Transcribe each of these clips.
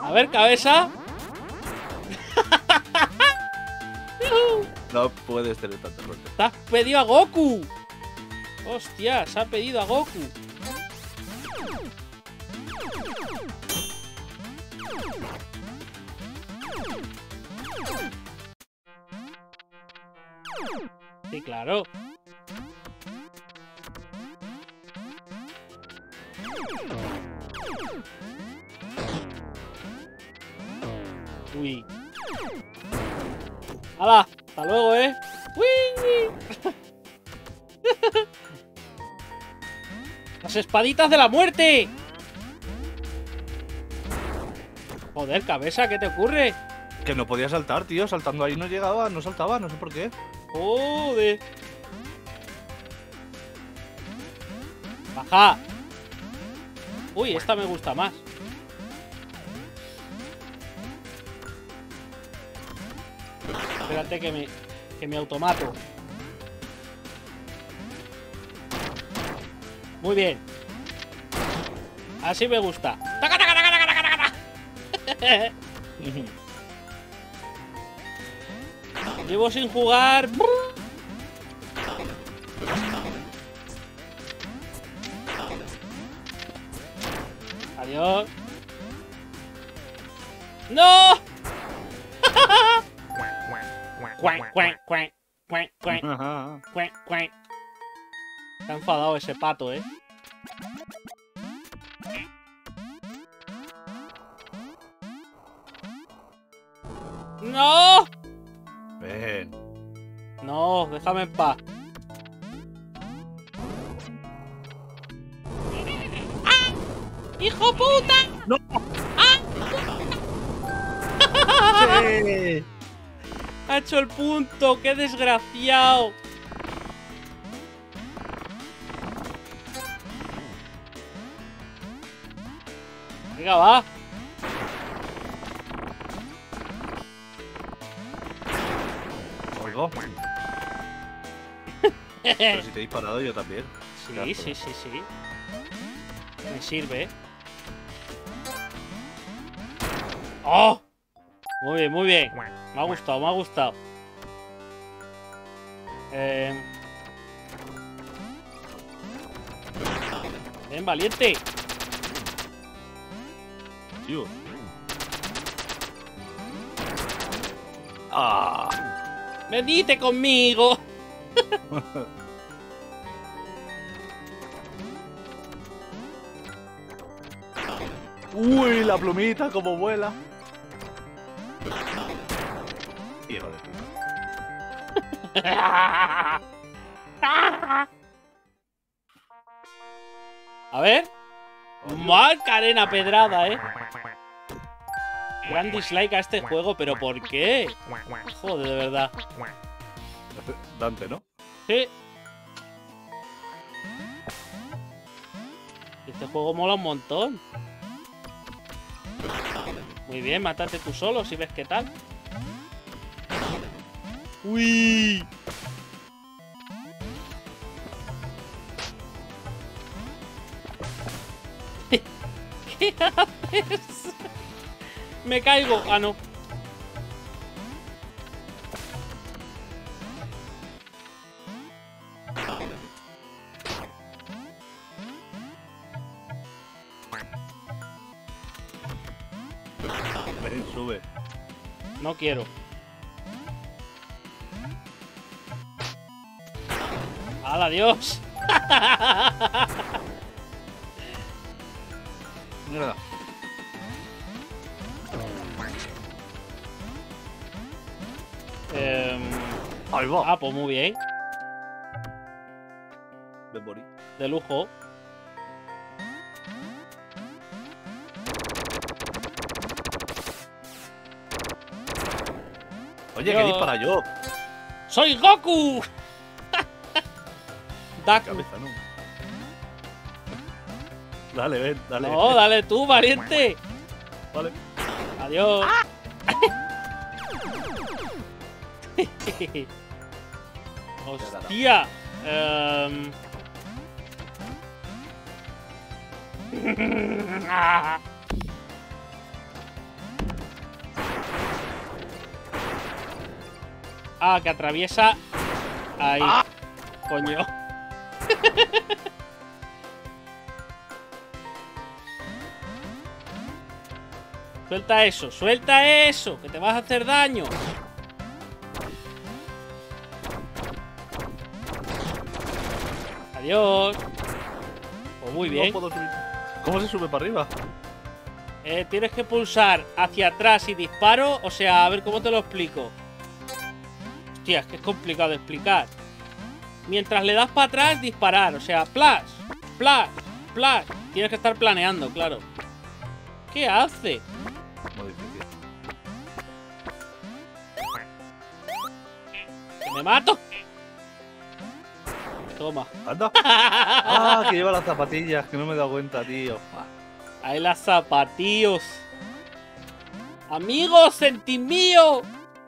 A ver, cabeza. No puedes tener tanta suerte. ¡Te has pedido a Goku! ¡Hostia! Se ha pedido a Goku. Sí, claro. Uy. ¡Hala! ¡Hasta luego, eh! ¡Uy! ¡Las espaditas de la muerte! Joder, cabeza, ¿qué te ocurre? Que no podía saltar, tío. Saltando ahí no llegaba, no saltaba, no sé por qué. Joder. Baja. Uy, esta me gusta más. Espérate que me automato. Muy bien. Así me gusta. ¡Taca, taca, taca, taca, taca, taca! Llevo sin jugar. Adiós. ¡No! Cuac, cuac, cuac, cuac, cuac, cuac, cuac. Está enfadado ese pato, ¿eh? ¡No! Ven. No, déjame en paz. ¡Ah! ¡Hijo puta! ¡No! ¡Ah! Sí. Ha hecho el punto, qué desgraciado. Venga, va. Oigo. Pero si te he disparado yo también. Sí, sí, sí, sí. Me sirve. ¡Oh! Muy bien, muy bien. Me ha gustado, me ha gustado. Ven, valiente. Tío. ¡Ah! ¡Venite conmigo! ¡Uy! La plumita como vuela. Hijo de puta. A ver. Marca arena pedrada, Gran dislike a este juego, pero ¿por qué? Joder, de verdad. Dante, ¿no? Sí. Este juego mola un montón. Muy bien, mátate tú solo si ves qué tal. ¡Uy! ¿Qué haces? Me caigo. Ah, no. Ven, sube. No quiero. ¡Hala, Dios! Mierda. Ahí va. Ah, pues muy bien. Ven, Bori. De lujo. Oye, ¿qué dispara yo? ¡Soy Goku! Daku. Cabeza, no. Dale, ven, dale. No, dale tú, valiente. Vale. Adiós. Hostia. Ah, que atraviesa... Ahí. ¡Ah! Coño. Suelta eso, que te vas a hacer daño. Adiós. Pues muy bien. No puedo subir. ¿Cómo se sube para arriba? Tienes que pulsar hacia atrás y disparo. O sea, a ver cómo te lo explico. Hostia, es que es complicado de explicar. Mientras le das para atrás, disparar. O sea, flash, flash, flash. Tienes que estar planeando, claro. ¿Qué hace? Muy difícil. ¡Que me mato! Toma. Anda. Ah, que lleva las zapatillas, que no me he dado cuenta, tío. Ahí las zapatillos. Amigos, sentí mío.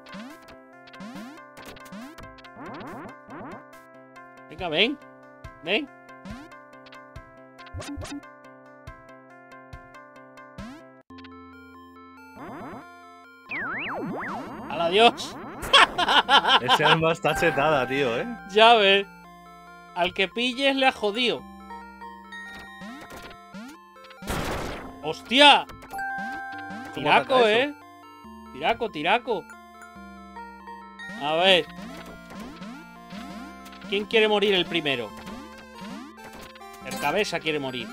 Venga, ven. Ven. ¡Hala, adiós! Ese arma está chetada, tío, ¿eh? Ya ves. Al que pilles le ha jodido. ¡Hostia! ¿Cómo Tiraco, ataca eso? Tiraco, tiraco. A ver. ¿Quién quiere morir el primero? El cabeza quiere morir.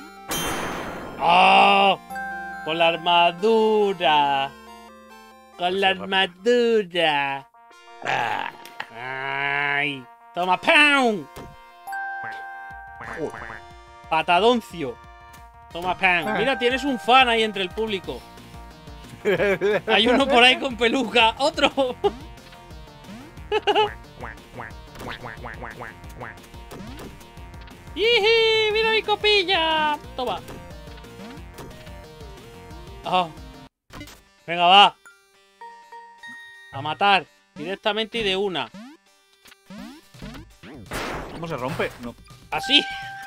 ¡Oh! Con la armadura. Con la armadura. ¡Ay! ¡Toma, ¡pam! Patadoncio. Toma, ¡pam! Mira, tienes un fan ahí entre el público. Hay uno por ahí con peluca. ¡Otro! ¡Yiji! ¡Mira mi copilla! Toma. Oh. Venga, va. A matar. Directamente y de una. ¿Cómo se rompe? No. ¡Así!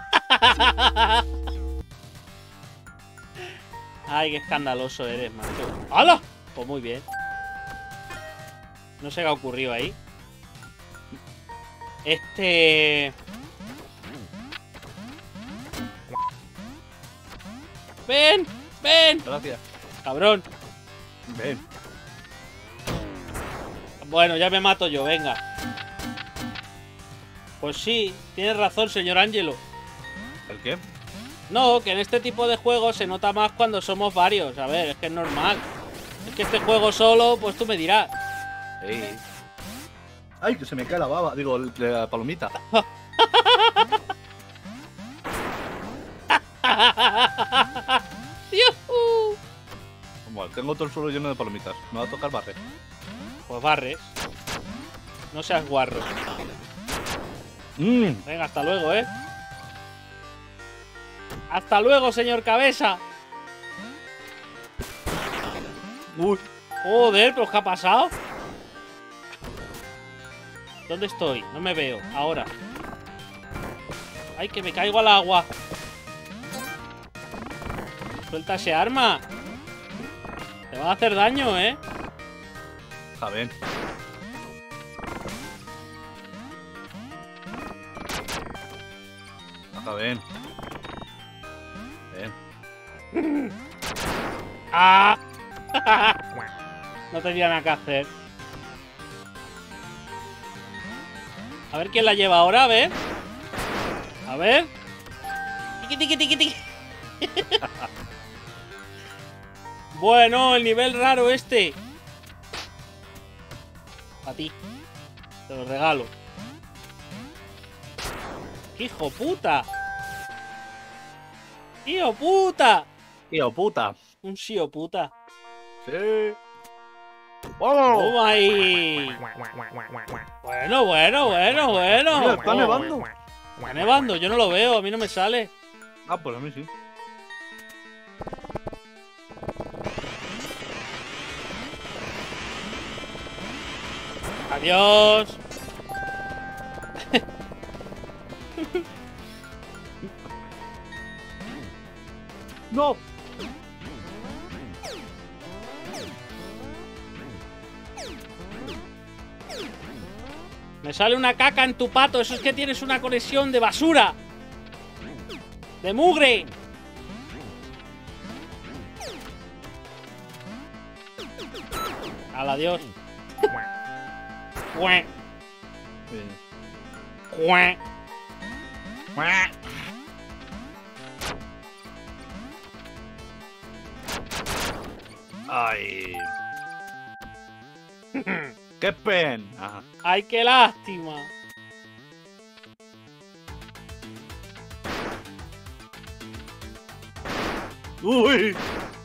Ay, qué escandaloso eres, macho. ¡Hala! Pues muy bien. No sé qué ha ocurrido ahí. ¡Ven! ¡Ven! Gracias. ¡Cabrón! Ven. Bueno, ya me mato yo, venga. Pues sí, tienes razón, señor Ángelo. ¿El qué? No, que en este tipo de juegos se nota más cuando somos varios. A ver, es que es normal. Es que este juego solo, pues tú me dirás. Sí. Ay, que se me cae la baba. Digo, la palomita. ¡Yujú! Bueno, tengo todo el suelo lleno de palomitas. Me va a tocar barrer. Pues barres. No seas guarro. Venga, hasta luego, ¿eh? ¡Hasta luego, señor Cabeza! Uy. Joder, ¿pero qué ha pasado? ¿Dónde estoy? No me veo. Ahora. ¡Ay, que me caigo al agua! ¡Suelta ese arma! Te va a hacer daño, ¿eh? Ja, ven. Ja, ven. Ven. ¡Ah! No tenía nada que hacer. A ver quién la lleva ahora, a ver. A ver. Tiqui, tiqui, tiqui, tiqui. Bueno, el nivel raro este. A ti. Te lo regalo. ¡Qué hijo puta! ¡Tío puta! Tío, puta. Un tío puta. Sí. ¡Vamos! ¡Toma ahí! Bueno, bueno, bueno, bueno. Mira, está nevando. Está nevando, yo no lo veo, a mí no me sale. Ah, pues a mí sí. Adiós. ¡No! Me sale una caca en tu pato. Eso es que tienes una conexión de basura. ¡De mugre! ¡Al adiós! ¡Cué! ¡Cué! Ay. ¡Qué pena! Ajá. ¡Ay, qué lástima! ¡Uy!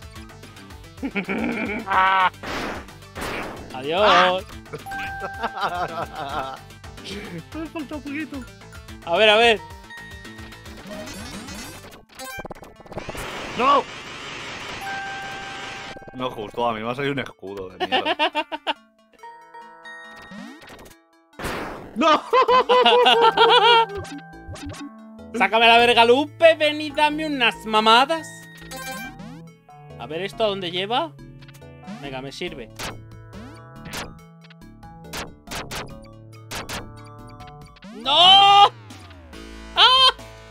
¡Adiós! Me falta un poquito. A ver, a ver. ¡No! No justo, a mí me ha salido un escudo de mierda. ¡No! ¡Sácame la verga, Lupe! ¡Ven y dame unas mamadas! A ver, ¿esto a dónde lleva? Venga, me sirve. ¡No! ¡Ah!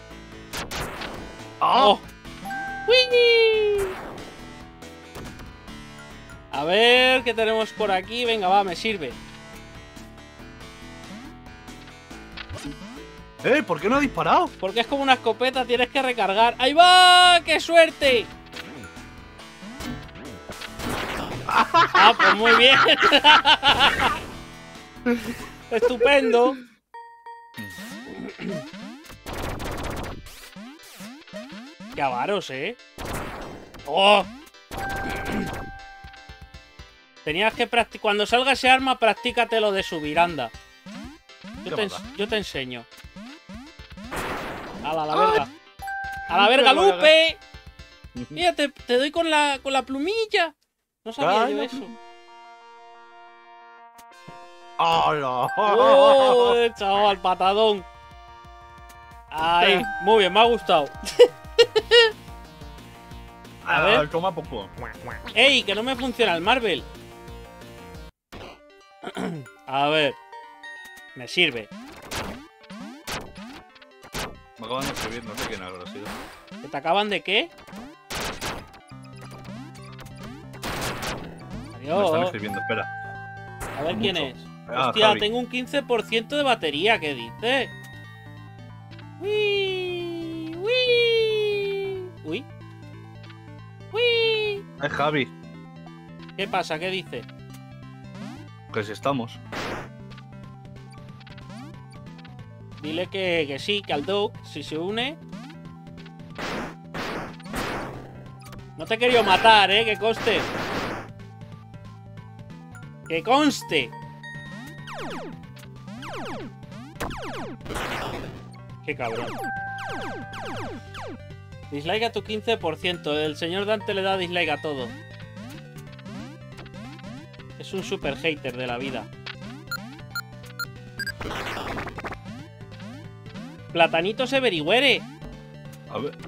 ¡Oh! ¡Wii! A ver, ¿qué tenemos por aquí? Venga, va, me sirve. ¿Por qué no ha disparado? Porque es como una escopeta, tienes que recargar. ¡Ahí va! ¡Qué suerte! Ah, pues muy bien. Estupendo. Qué avaros, ¿eh? ¡Oh! Tenías que practicar. Cuando salga ese arma, practícate lo de subir, anda. Yo te enseño. ¡A la verga! ¡A la verga, Lupe! Mira, te doy con la plumilla. No sabía yo eso. ¡Hola! ¡Oh, chaval, patadón! Ahí, muy bien, me ha gustado. A ver. Toma poco. ¡Ey! Que no me funciona el Marvel. A ver. Me sirve. Me acaban de escribir, no sé quién habrá sido. ¿Que te acaban de qué? Me están Adiós. escribiendo, espera. A ver quién es. Ah, Hostia, Javi. tengo un 15% de batería, ¿qué dices? ¡Uy! ¡Uy! ¡Uy! ¡Uy! Es Javi, ¿Qué pasa? ¿Qué dice? que si estamos. Dile que sí, que al Doug, si se une. No te he querido matar, que conste. ¡Que conste! ¡Qué cabrón! Dislike a tu 15%. El señor Dante le da dislike a todo. Es un super hater de la vida. Platanitos everywhere. A ver.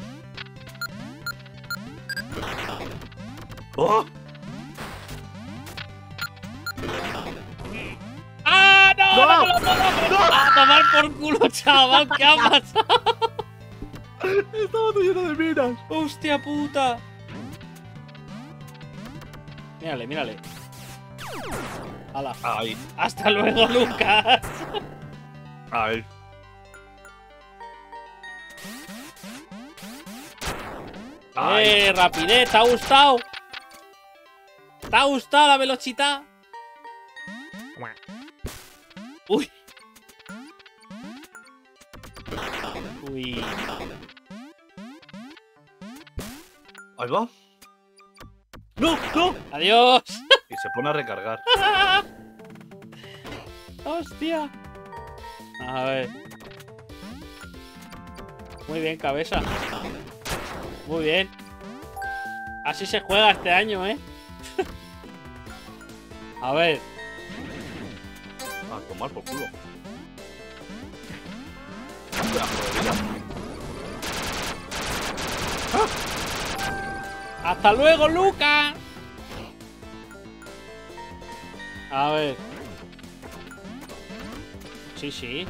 ¡Oh! ¡Ah, no! ¡No! ¡No! ¡A tomar por culo, chaval! ¿Qué ha pasado? Estaba todo lleno de minas. ¡Hostia puta! Mírale, mírale. ¡Hala! Ay, ¡Hasta luego, Lucas! ay. Rapidez! ¿Te ha gustado? ¿Te ha gustado la velocidad? ¡Uy! ¡Uy! Ahí va. ¡No! ¡No! ¡Adiós! Y se pone a recargar. ¡Hostia! A ver. Muy bien, cabeza. Muy bien. Así se juega este año, ¿eh? A ver. A tomar por culo. ¡Hasta luego, Lucas! A ver. Sí, sí.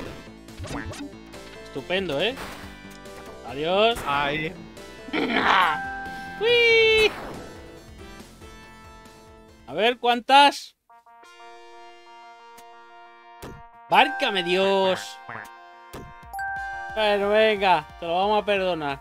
Estupendo, ¿eh? Adiós. Ay. ¡Uy! A ver, ¿cuántas? ¡Bárcame, Dios! Bueno, venga, te lo vamos a perdonar.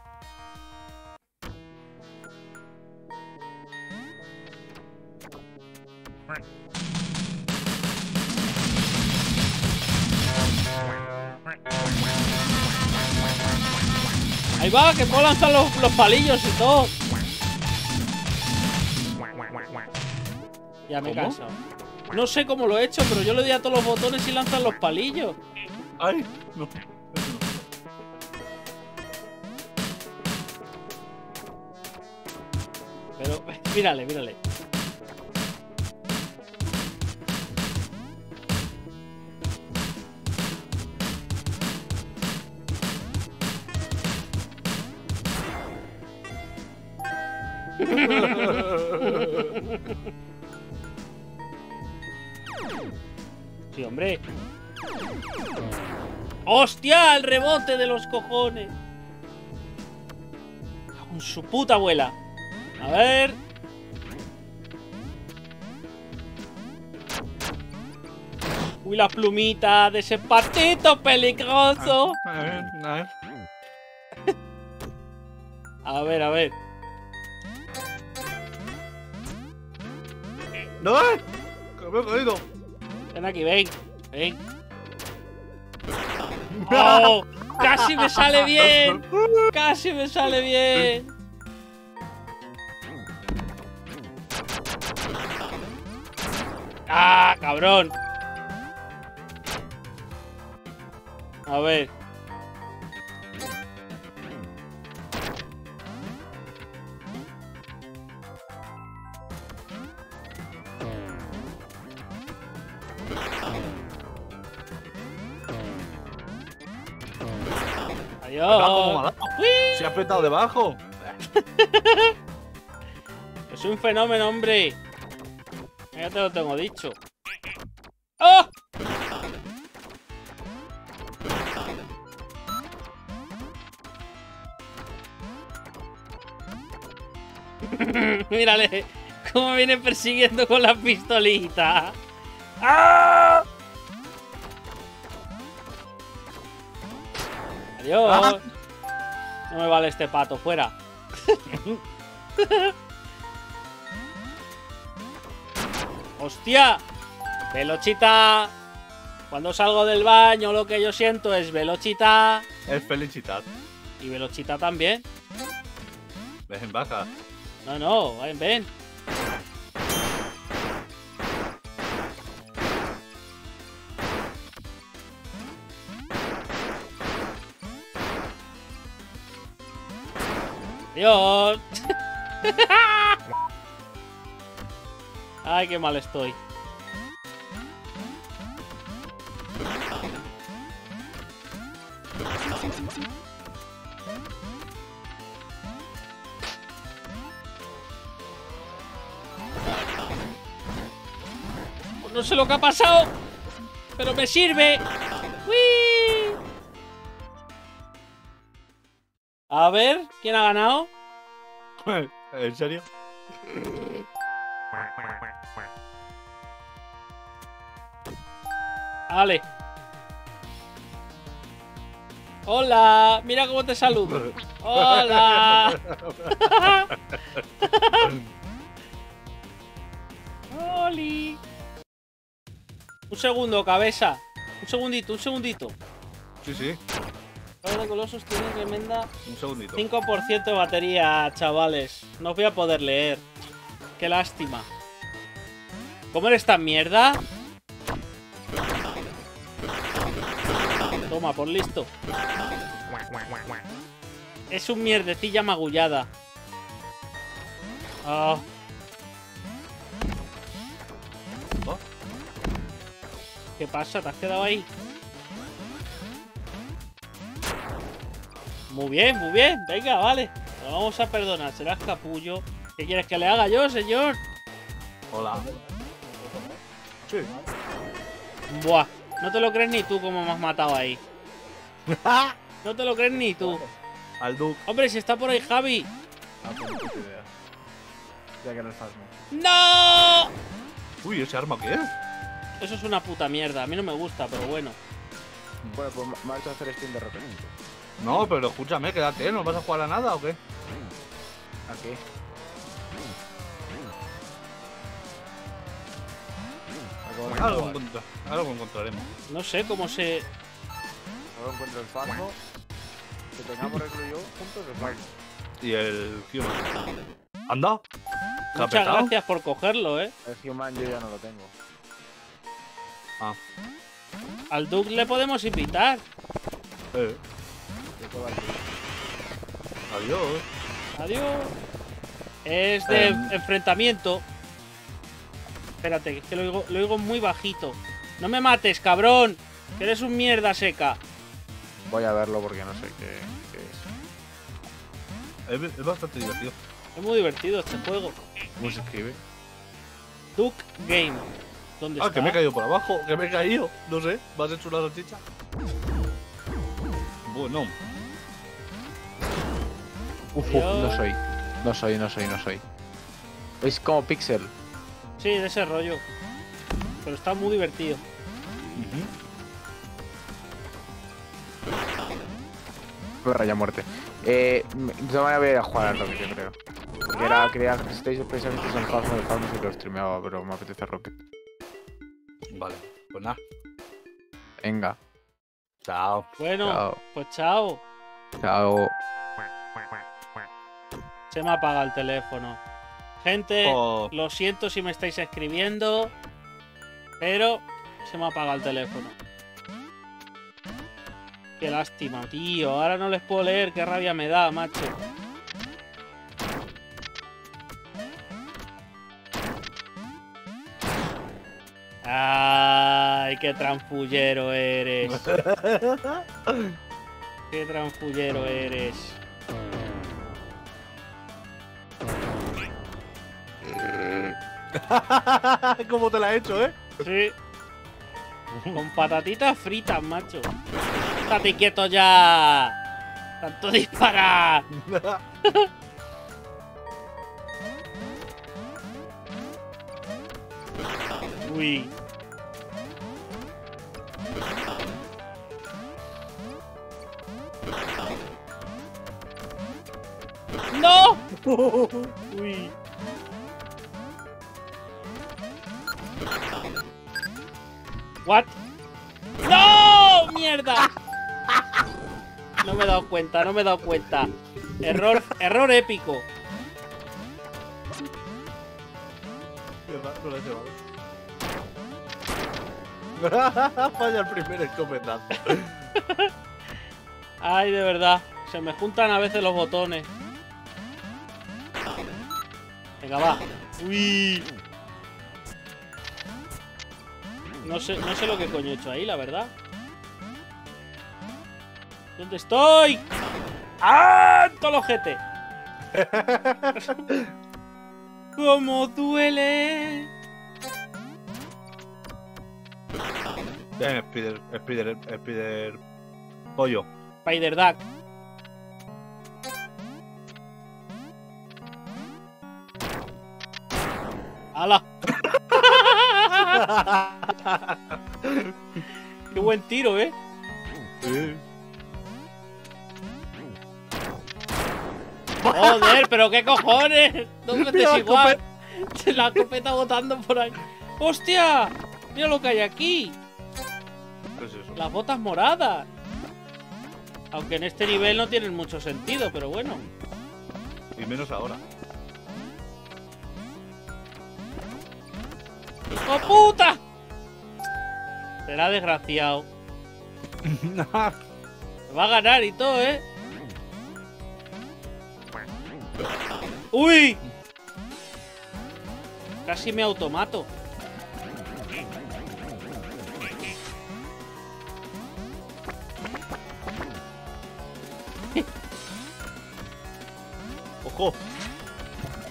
Ahí va, que puedo lanzar los palillos y todo. Ya me he ¿Cómo? cansado. No sé cómo lo he hecho, pero yo le di a todos los botones y lanzan los palillos. Ay, no. Pero, mírale, mírale. Sí, hombre. ¡Hostia! El rebote de los cojones. Con su puta abuela. A ver. Uy, la plumita de ese patito peligroso. A ver, a ver. ¡No! ¡Que me he caído! Ven aquí, ven. Ven. ¡Oh! ¡Casi me sale bien! ¡Casi me sale bien! ¡Ah, cabrón! A ver. Adiós. Se ha apretado debajo. Es un fenómeno, hombre. Ya te lo tengo dicho. ¡Oh! Mírale cómo viene persiguiendo con la pistolita. ¡Ah! Adiós. Ah. No me vale este pato, fuera. ¡Hostia! Velochita. Cuando salgo del baño lo que yo siento es Velochita. Es felicidad. Y Velochita también. Ven, baja. No, no, ven, ven. Adiós. Ay, qué mal estoy. No sé lo que ha pasado, pero me sirve. ¡Uy! A ver, ¿quién ha ganado? ¿En serio? Vale. Hola, mira cómo te saludo. Hola. Oli. Un segundo, cabeza. Un segundito, un segundito. Sí, sí. Ahora de Colossus tiene tremenda. Un segundito. 5% de batería, chavales. No os voy a poder leer. Qué lástima. ¿Cómo eres tan mierda? Toma, por listo. Es un mierdecilla magullada. Ah. ¿Oh? ¿Qué pasa? ¿Te has quedado ahí? Muy bien, muy bien. Venga, vale. Lo vamos a perdonar. Serás capullo. ¿Qué quieres que le haga yo, señor? Hola. Sí. Buah. No te lo crees ni tú como me has matado ahí. No te lo crees ni tú. Al Duke. Hombre, si está por ahí Javi. Ah, pues no tengo idea. Ya que no es Fasmo. ¡No! Uy, ¿ese arma qué es? Eso es una puta mierda. A mí no me gusta, pero bueno. Bueno, pues me ha hecho hacer stream de repente. No, pero escúchame, quédate, ¿no vas a jugar a nada o qué? Aquí. Algo encontraremos. No sé cómo se... Ahora encuentro el Fasmo. Que tengamos recluido juntos el Fasmo. Y el Human. ¿Anda? ¿Te ha Muchas petado? gracias por cogerlo, ¿eh? El Human yo ya no lo tengo. Ah. Al Duke le podemos invitar. Yo puedo aquí. Adiós. Adiós. Es de enfrentamiento. Espérate, que lo oigo muy bajito. No me mates, cabrón. Que eres un mierda seca. Voy a verlo porque no sé qué es. Es bastante divertido. Es muy divertido este juego. ¿Cómo se escribe? Duke Game. ¿Dónde está? Que me he caído por abajo, que me he caído. No sé, ¿me has hecho una salchicha? Bueno. No soy. Es como Pixel. Sí, de ese rollo. Pero está muy divertido. Raya muerte. Yo me voy a ir a jugar al Rocket, yo creo. Porque creía que estáis precisamente en el Fasmo y lo streameaba, pero me apetece Rocket. Vale, pues nada. Venga. Chao. Bueno, Chao. pues chao. Chao. Se me apaga el teléfono. Gente, Oh. lo siento si me estáis escribiendo, pero se me apaga el teléfono. Qué lástima, tío. Ahora no les puedo leer. Qué rabia me da, macho. Ay, qué transfullero eres. Qué transfullero eres. ¿Cómo te la he hecho, Sí. Con patatitas fritas, macho. ¡Estate quieto ya! ¡Tanto disparar! Uy. ¡No! Uy. ¿What? ¡No! ¡Mierda! No me he dado cuenta, no me he dado cuenta. Error épico. No la he llevado. Falla el primer escopetazo. Ay, de verdad. Se me juntan a veces los botones. Venga, va. Uy. No sé lo que coño he hecho ahí, la verdad. ¿Dónde estoy? ¡Ah! ¡Todo el ojete! ¡Cómo duele! Bien, Spider pollo. Spider Duck. ¡Hala! ¡Qué buen tiro, eh! ¡Joder! ¿Pero qué cojones? Dos veces igual. Se la escopeta botando por ahí. ¡Hostia! Mira lo que hay aquí. ¿Qué es eso? Las botas moradas. Aunque en este nivel no tienen mucho sentido, pero bueno. Y menos ahora. ¡Hijo puta! Será desgraciado. Me va a ganar y todo, ¿eh? ¡Uy! Casi me automato. ¡Ojo!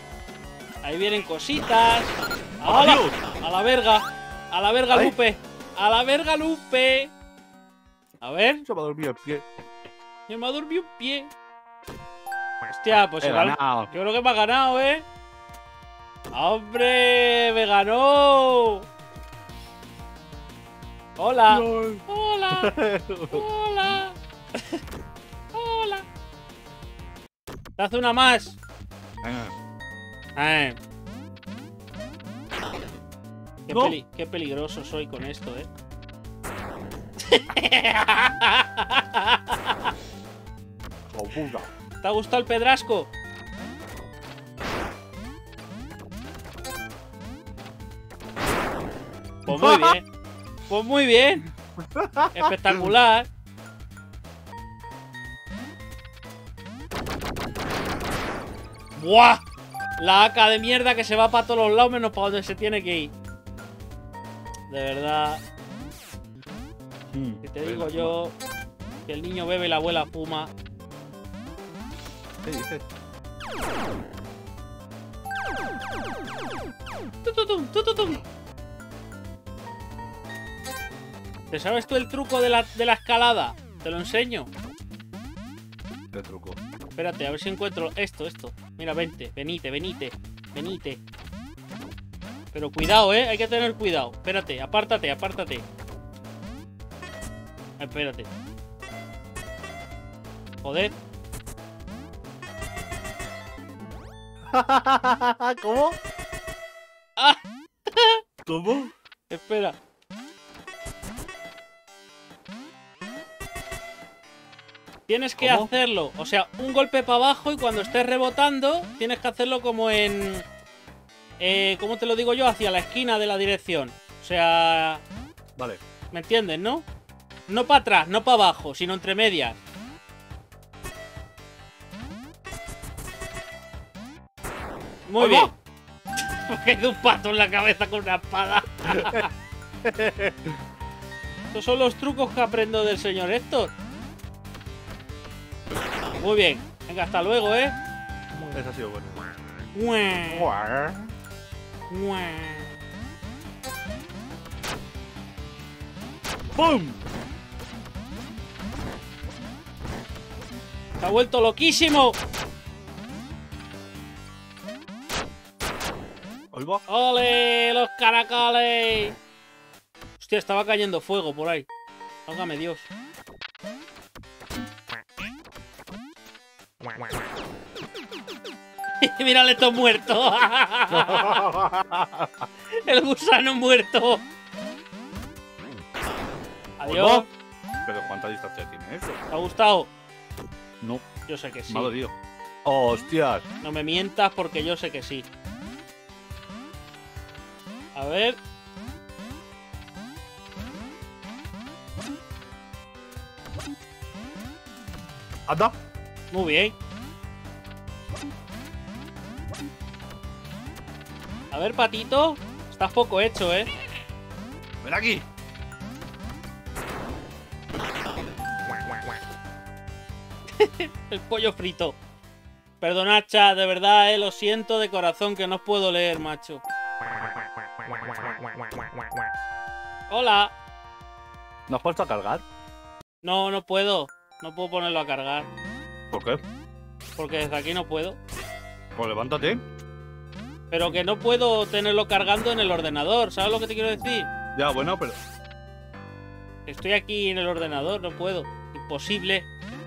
Ahí vienen cositas. ¡Hala! ¡Adiós! ¡A la verga! ¡A la verga, Ay. Lupe! ¡A la verga, Lupe! A ver. Se me ha dormido el pie. Se me ha dormido un pie. Hostia, pues He igual. ganado. Yo creo que me ha ganado, ¿eh? ¡Hombre! ¡Me ganó! ¡Hola! ¡Hola! ¡Hola! ¡Hola! ¿Te hace una más? Venga. No. Qué peligroso soy con esto, ¿eh? Oh, puta. ¿Te ha gustado el pedrasco? Pues muy bien. Pues muy bien. Espectacular. ¡Buah! La AK de mierda que se va para todos los lados menos para donde se tiene que ir. De verdad. Que te digo yo que el niño bebe y la abuela fuma. ¿Qué dices? ¡Tututum, tututum! ¿Te sabes tú el truco de la escalada? Te lo enseño. ¿Qué truco? Espérate, a ver si encuentro esto. Mira, venite. Pero cuidado, hay que tener cuidado. Espérate, apártate. Espérate. Joder. ¿Cómo? ¡Ah! ¿Cómo? Espera. Tienes que hacerlo, o sea, un golpe para abajo y cuando estés rebotando, tienes que hacerlo como en... ¿cómo te lo digo yo? Hacia la esquina de la dirección. O sea... Vale. ¿Me entiendes, no? No para atrás, no para abajo, sino entre medias. Muy bien. Porque hay un pato en la cabeza con una espada. Estos son los trucos que aprendo del señor Héctor. Muy bien. Venga, hasta luego, ¿eh? Eso ha sido bueno. ¡Pum! Se ha vuelto loquísimo. Ahí va. ¡Ole! ¡Los caracoles! Hostia, estaba cayendo fuego por ahí. Válgame Dios. Mírale, esto muerto. El gusano muerto. Adiós. ¿Pero cuánta distancia tiene eso? ¿Te ha gustado? No. Yo sé que sí. Me ha dolido. ¡Hostias! No me mientas porque yo sé que sí. A ver. ¡Anda! Muy bien. A ver, patito. Estás poco hecho, ¿eh? ¡Ven aquí! El pollo frito. Perdonad, chat, de verdad, lo siento de corazón que no os puedo leer, macho. Hola. ¿No has puesto a cargar? No, no puedo. No puedo ponerlo a cargar. ¿Por qué? Porque desde aquí no puedo. Pues levántate. Pero que no puedo tenerlo cargando en el ordenador. ¿Sabes lo que te quiero decir? Ya, bueno, pero... Estoy aquí en el ordenador, no puedo. Imposible.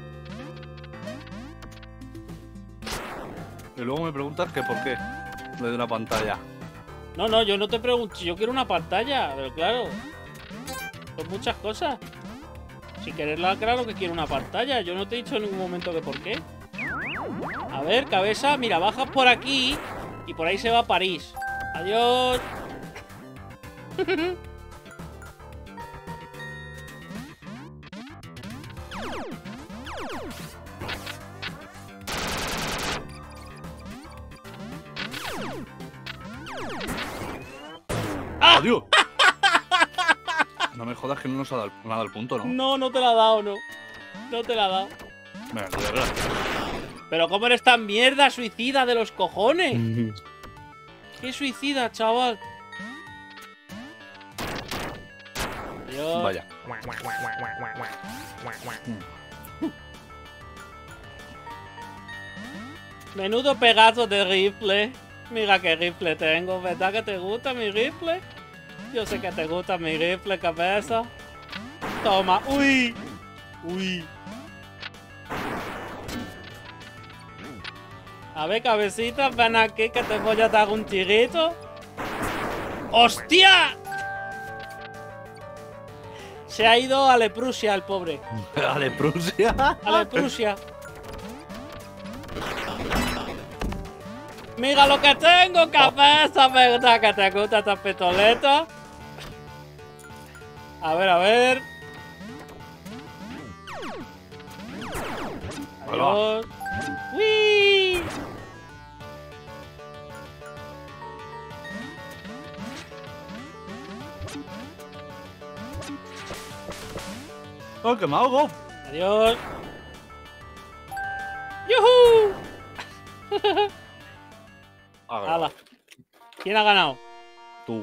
Y luego me preguntas que por qué le doy una pantalla. No, no, yo no te pregunto. Yo quiero una pantalla, pero claro. Son muchas cosas. Si quererla, claro que quiero una pantalla. Yo no te he dicho en ningún momento que por qué. A ver, cabeza. Mira, bajas por aquí y por ahí se va a París. Adiós. ¡Adiós! No me jodas que no nos ha dado nada al punto, ¿no? No, no te la ha dado, no. No te la ha dado. Venga, de verdad. Pero ¿cómo eres tan mierda, suicida de los cojones? ¿Qué suicida, chaval? Adiós. Vaya. Menudo pedazo de rifle. Mira qué rifle tengo, ¿verdad que te gusta mi rifle? Yo sé que te gusta mi rifle, cabeza. Toma. Uy. Uy. A ver, cabecita, ven aquí que te voy a dar un tirito. ¡Hostia! Se ha ido a Leprusia el pobre. ¿A Leprusia? A Leprusia. Mira lo que tengo, cabeza, ¿verdad que te gusta esta pistoleta? A ver, a ver. Adiós. ¡Uy! ¡Oh, que me ahogo! Adiós. ¡Yuhu! ¡Hala! ¿Quién ha ganado? Tú.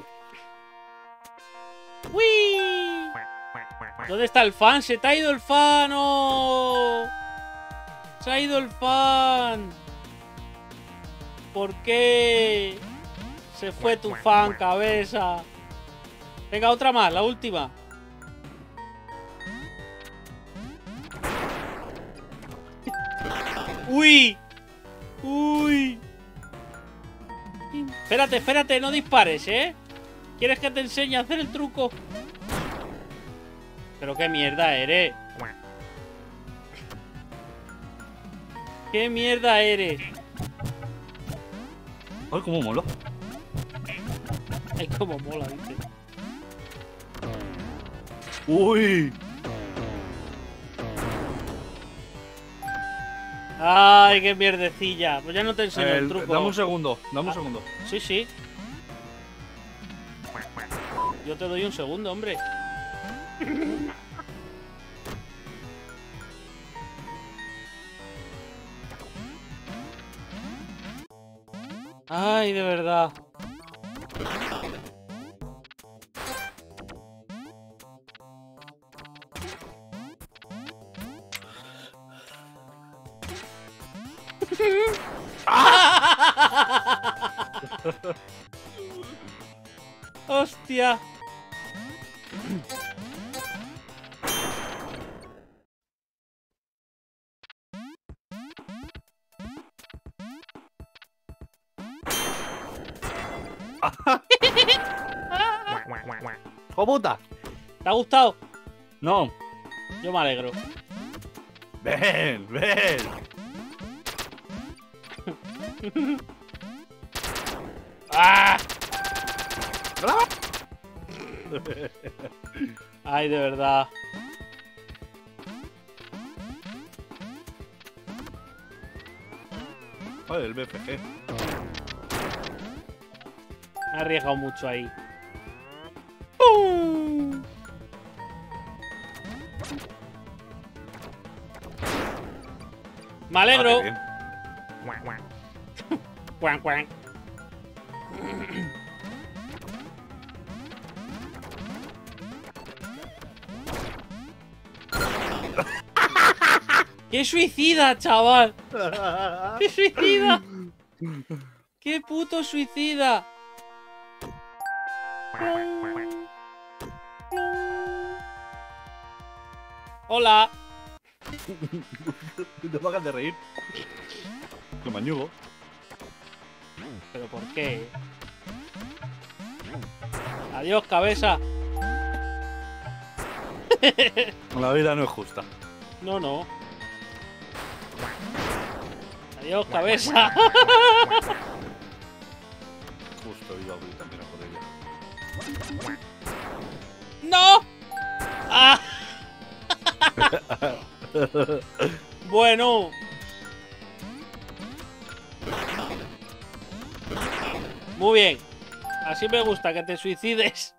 ¡Uy! ¿Dónde está el fan? ¡Se te ha ido el fan! ¡Oh! ¡Se ha ido el fan! ¿Por qué? Se fue tu fan, cabeza. Venga, otra más, la última. ¡Uy! ¡Uy! Espérate, espérate, no dispares, ¿eh? ¿Quieres que te enseñe a hacer el truco? Pero qué mierda eres. ¿Qué mierda eres? Ay, cómo mola. Ay, cómo mola, dice. Uy. Ay, qué mierdecilla. Pues ya no te enseño el truco. Dame un segundo, dame un segundo. Sí, sí. Yo te doy un segundo, hombre. Ay, de verdad. ¡Hostia! ¡Oh, puta! ¿Te ha gustado? No. Yo me alegro. Ven, ven. ¡Ah! Ay, de verdad. Ay, el BFG. Me he arriesgado mucho ahí. ¡Pum! Me alegro. Ah, qué bien. Cuan, cuan. ¡Qué suicida, chaval! ¡Qué suicida! ¡Qué puto suicida! Hola. Te pagas de reír. Que mañugo. ¿Pero por qué? Adiós, cabeza. La vida no es justa. No, no. Adiós, cabeza. Justo iba a abrir también a por ella. ¡No! ¡Ah! Bueno. Muy bien. Así me gusta que te suicides.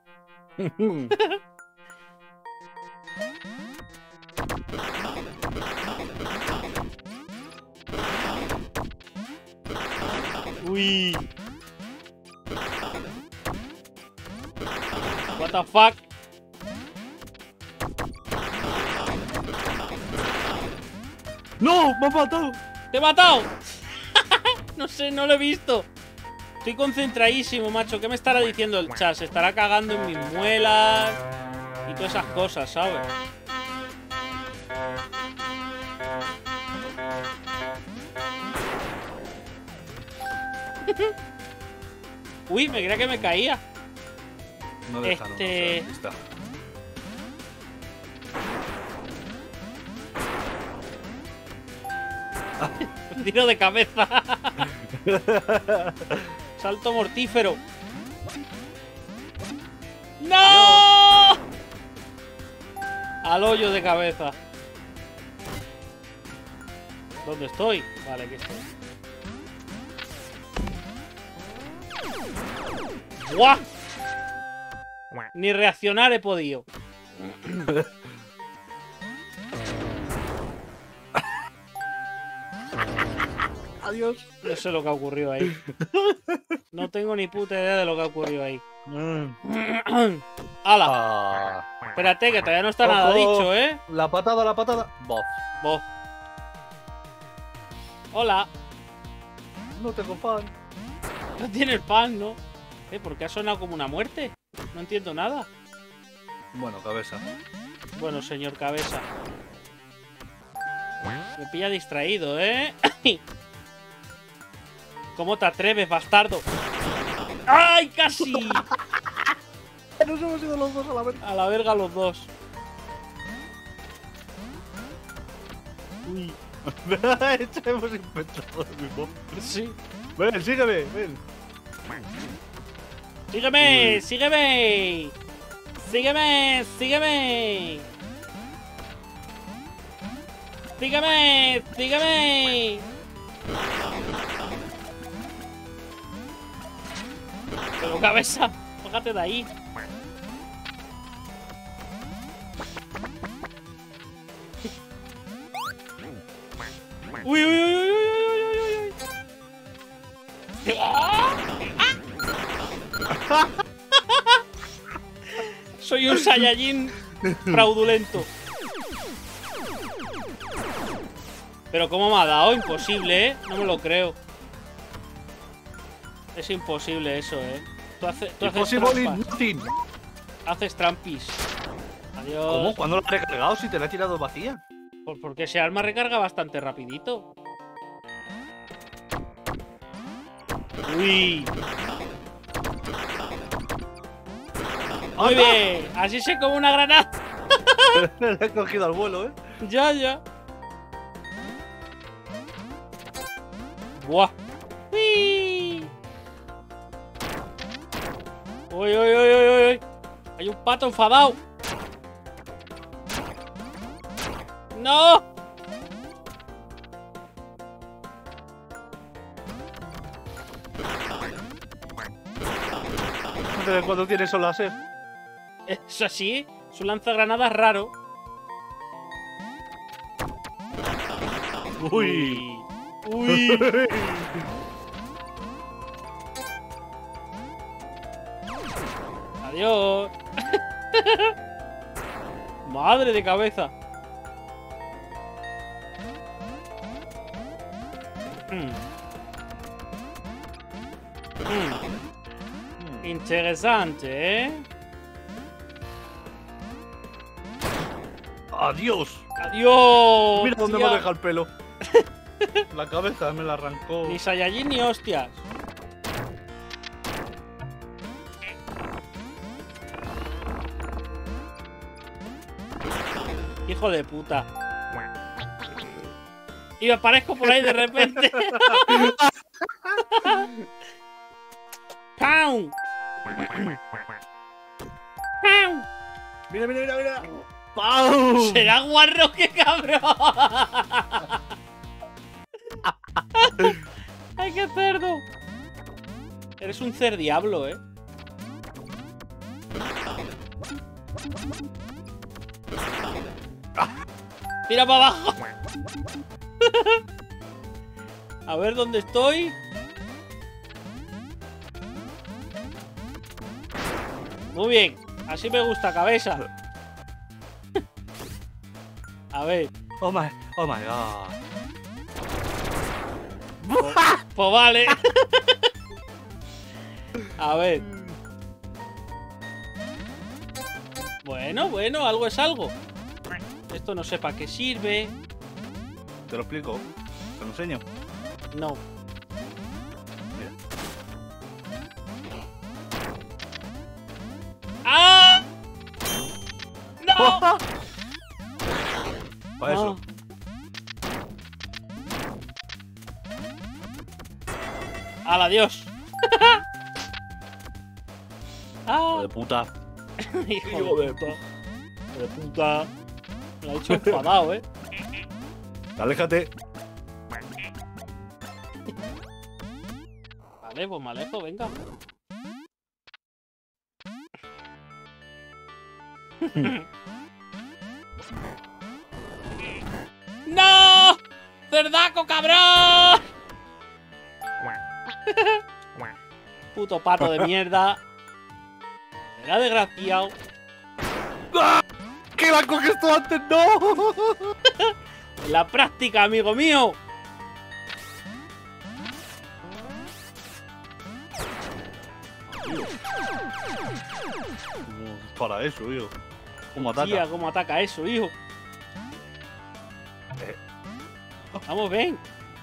Uy. What the fuck? ¡No! ¡Me ha matado! ¡Te he matado! No sé, no lo he visto. Estoy concentradísimo, macho. ¿Qué me estará diciendo el chat? Se estará cagando en mis muelas y todas esas cosas, ¿sabes? Uy, me creía que me caía. No dejaron. O sea, aquí está. Un tiro de cabeza. Salto mortífero. ¡No! Al hoyo de cabeza. ¿Dónde estoy? Vale, aquí estoy. ¡Guau! Ni reaccionar he podido. Adiós. No sé lo que ha ocurrido ahí. No tengo ni puta idea de lo que ha ocurrido ahí. ¡Hala! Ah, Espérate, que todavía no está nada Ojo. dicho, ¿eh? la patada, la patada. Bof. Vos. Hola. No tengo fan. No tienes pan, ¿no? ¿Por qué ha sonado como una muerte? No entiendo nada. Bueno, cabeza. Bueno, señor cabeza. Me pilla distraído, ¿eh? ¿Cómo te atreves, bastardo? ¡Ay, casi! Nos hemos ido los dos a la vez. A la verga los dos. Uy. Hemos inventado el mismo. Sí. Ven, sígueme, ven. ¡Sígueme! ¡Sígueme! ¡Sígueme! ¡Sígueme! ¡Sígueme! ¡Sígueme! Pero cabeza, bájate de ahí. Uy, uy, uy, uy, uy, uy, uy, uy. Soy un Saiyajin fraudulento. Pero ¿cómo me ha dado? Imposible, ¿eh? No me lo creo. Es imposible eso, ¿eh? Tú haces Impossible in trampas. nothing. Haces trampis. Adiós. ¿Cómo? ¿Cuándo lo has recargado si te la he tirado vacía? Pues porque ese arma recarga bastante rapidito. Uy. Muy bien. Así se come una granada. Le he cogido al vuelo, ¿eh? Ya, ya. Buah. Uy. Uy, uy, uy, uy, uy. Hay un pato enfadado. ¡No! ¿Desde cuándo tienes un láser? Es así. Es un lanzagranadas raro. Uy. Uy. Adiós. Madre de cabeza. Interesante, ¿eh? ¡Adiós! Adiós. Mira dónde tía. me deja el pelo. La cabeza me la arrancó. Ni Saiyajin ni hostias. Hijo de puta. Y me aparezco por ahí de repente. ¡Pam! ¡Pam! Mira, mira, mira, mira. ¡Pau! ¡Será guarro, qué cabrón! ¡Ay, qué cerdo! Eres un cerdiablo, ¿eh? ¡Tira para abajo! A ver dónde estoy. Muy bien, así me gusta, cabeza. A ver, Oh my god. Pues vale. A ver. Bueno, algo es algo. Esto no sé para qué sirve. Te lo explico. Te lo enseño. No. Mira. ¡Ah! ¡No! Para eso. ¡Hala, adiós! Hijo ¡Ah! de puta. Hijo de puta. Hijo de puta. Me lo ha hecho enfadado, ¿eh? Aléjate. Vale, pues me alejo, venga. ¡No! ¡Cerdaco, cabrón! Puto pato de mierda. Era desgraciado. ¡Que la coges tú antes! ¡No! En la práctica, amigo mío. Para eso, hijo. ¿Cómo ataca? Tía, cómo ataca eso, hijo. Vamos, ven.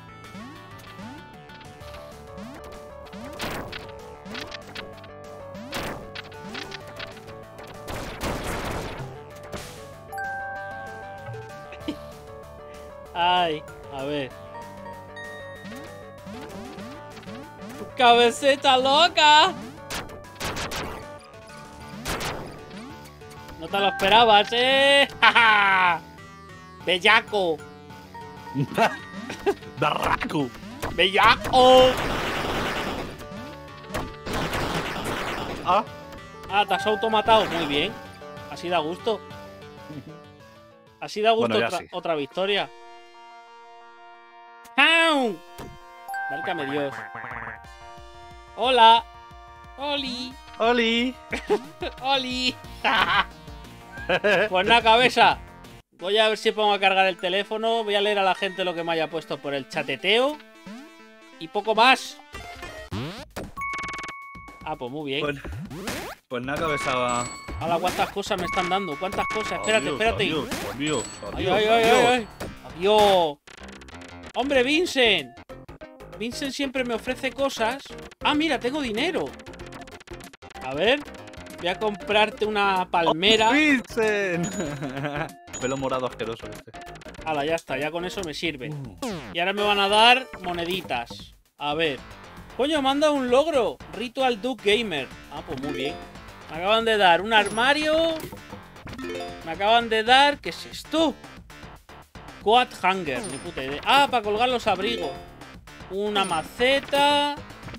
Ay, a ver. ¡Cabecita loca! No te lo esperabas, ¿eh? ¡Ja, ja! ¡Bellaco! ¡Darraco! ¡Bellaco! Ah, Ah, te has automatado. Muy bien. Así da gusto. Así da gusto Bueno, ya sí. otra victoria. ¡Au! Válgame Dios. ¡Hola! ¡Oli! ¡Oli! ¡Oli! Pues nada, cabeza. Voy a ver si pongo a cargar el teléfono. Voy a leer a la gente lo que me haya puesto por el chateteo. Y poco más. Ah, pues muy bien. Pues nada, cabeza. Hola, ¿cuántas cosas me están dando? ¿Cuántas cosas? Espérate, Adiós, espérate. Adiós, adiós, ¡Ay, adiós, ay, ay, adiós. ay! ¡Adiós! ¡Hombre, Vincent! Vincent siempre me ofrece cosas. ¡Ah, mira, tengo dinero! A ver. Voy a comprarte una palmera. ¡Vincent! Pelo morado asqueroso este. Hala, ya está, ya con eso me sirve. Y ahora me van a dar moneditas. A ver. Coño, me han dado un logro. Ritual Duke Gamer. Ah, pues muy bien. Me acaban de dar un armario. Me acaban de dar... ¿Qué es esto? Quad Hanger, ni puta idea. Ah, para colgar los abrigos. Una maceta.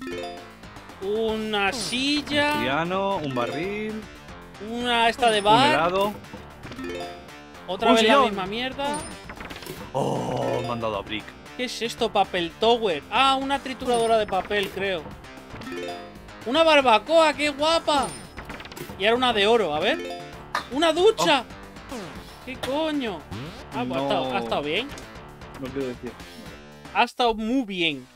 Una silla. Piano, un barril, Una esta de un bar. helado. Otra un vez la sillón. misma mierda. Oh, me han dado a Brick. ¿Qué es esto? Papel Tower. Ah, una trituradora de papel, creo. Una barbacoa, qué guapa. Y ahora una de oro, a ver. Una ducha. ¿Qué coño? Ah, pues No. ha estado bien. No quiero decir. Ha estado muy bien.